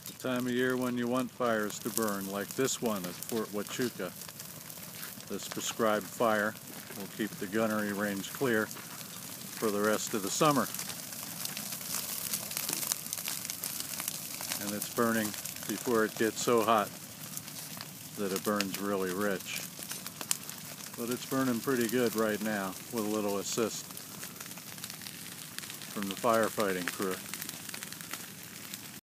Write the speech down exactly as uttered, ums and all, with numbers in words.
The time of year when you want fires to burn, like this one at Fort Huachuca. This prescribed fire will keep the gunnery range clear for the rest of the summer. And it's burning before it gets so hot that it burns really rich. But it's burning pretty good right now with a little assist from the firefighting crew.